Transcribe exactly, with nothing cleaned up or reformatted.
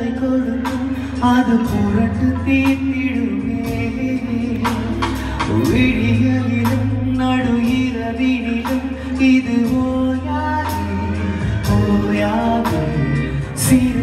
அதை கொடுக்கும் அது புரட்டு தீர்த்திடுமே விழிகளிலும் நடு இரவினிலும் இது ஓயாது ஓயாது சிறு